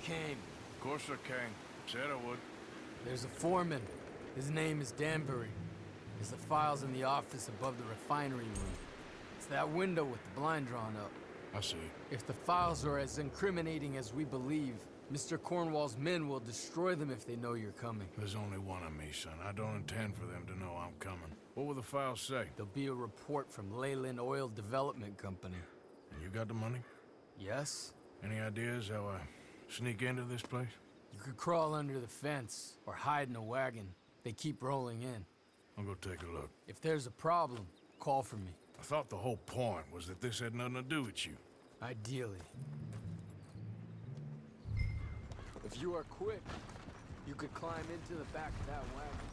came. Of course I came. Said I would. There's a foreman. His name is Danbury. There's the files in the office above the refinery room. It's that window with the blind drawn up. I see. If the files are as incriminating as we believe, Mr. Cornwall's men will destroy them if they know you're coming. There's only one of me, son. I don't intend for them to know I'm coming. What will the files say? There'll be a report from Leyland Oil Development Company. And you got the money? Yes? Any ideas how I sneak into this place? You could crawl under the fence, or hide in a wagon. They keep rolling in. I'll go take a look. If there's a problem, call for me. I thought the whole point was that this had nothing to do with you. Ideally. If you are quick, you could climb into the back of that wagon.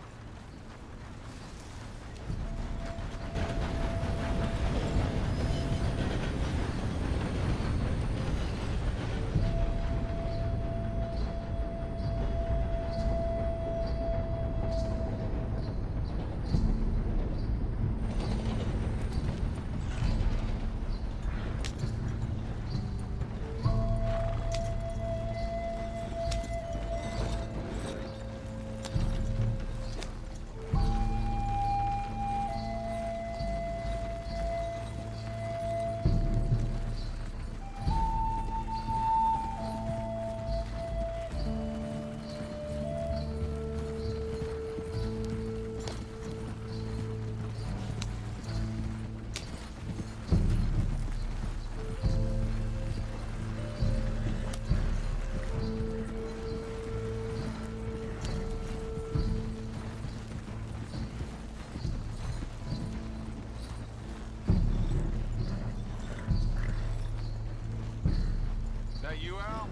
You Al?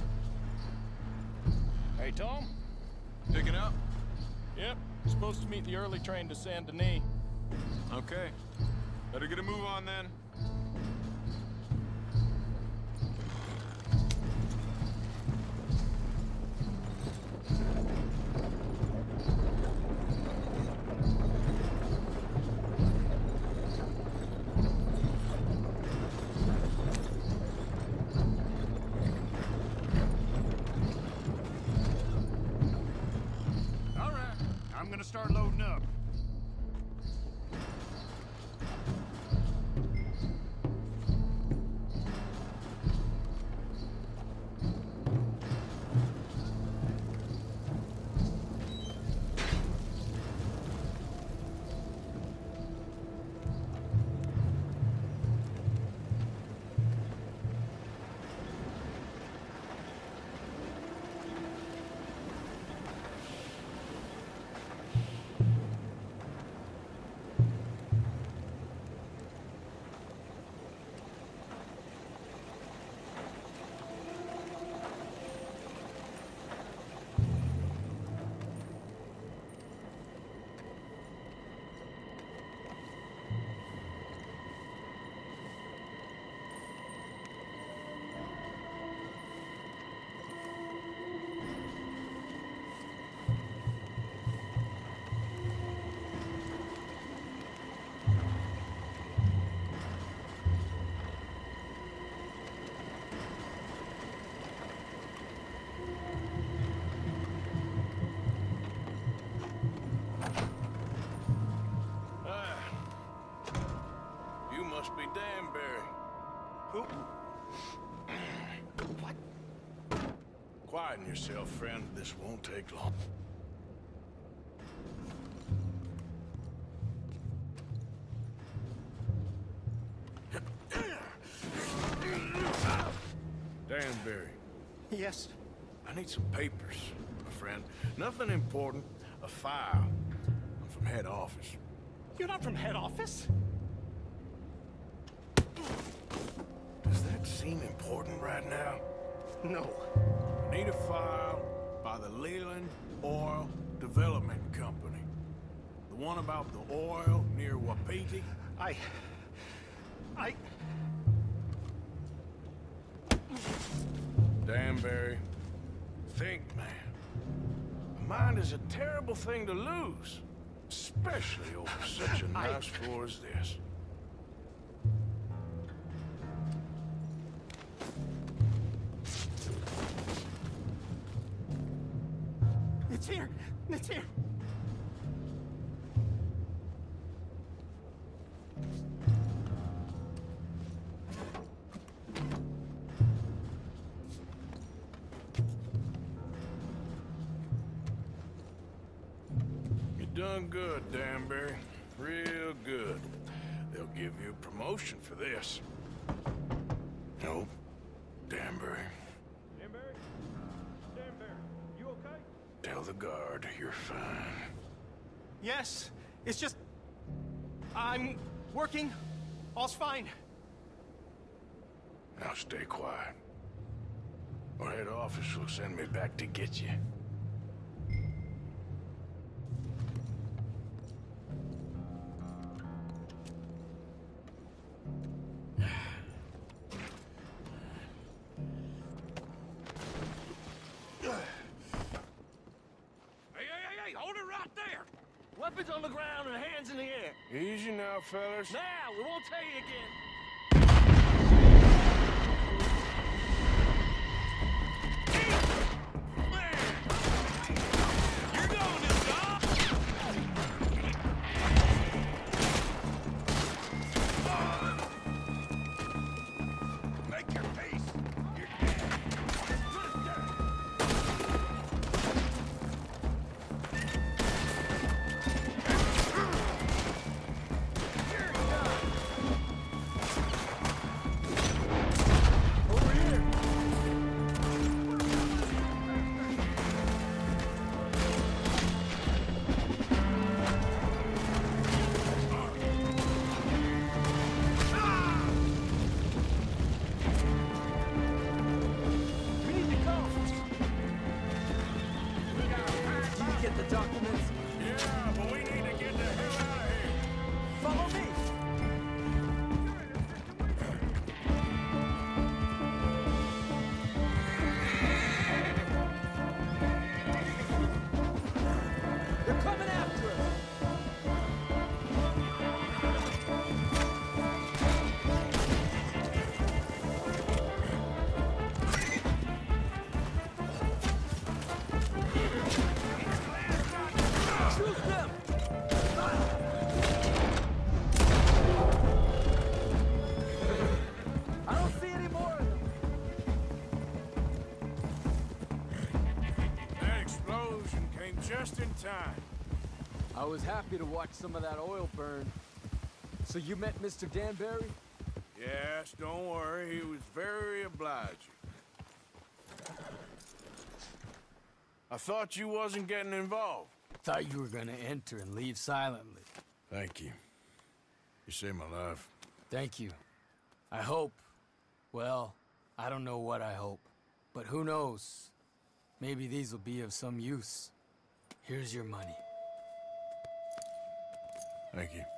Hey, Tom? Picking up? Yep. Supposed to meet the early train to Saint Denis. Okay. Better get a move on then. I'm gonna start loading up. Must be Danbury. Who? What? Quieten yourself, friend. This won't take long. Danbury. Yes. I need some papers, my friend. Nothing important. A file. I'm from head office. You're not from head office? Does that seem important right now? No. I need a file by the Leyland Oil Development Company. The one about the oil near Wapiti? Danbury, think, man. A mind is a terrible thing to lose. Especially over such a nice floor as this. It's here! It's here! You done good, Danbury. Real good. They'll give you a promotion for this. No, Danbury. Danbury? Danbury, you okay? Tell the guard you're fine. Yes, it's just... I'm working. All's fine. Now stay quiet. Or head office will send me back to get you. Hey, hold it right there! Weapons on the ground and hands in the air. Easy now, fellas. Now, we won't tell you again. You're going to stop! Make your peace. You're dead. We need to go. Can you get the documents? Yeah, but we need to get the hell out of here. Follow me! They're coming after us! Shoot them! I don't see any more of them. That explosion came just in time. I was happy to watch some of that oil burn. So you met Mr. Danbury? Yes, don't worry. He was very obliging. I thought you wasn't getting involved. Thought you were gonna enter and leave silently. Thank you. You saved my life. Thank you. I hope. Well, I don't know what I hope. But who knows? Maybe these will be of some use. Here's your money. Thank you.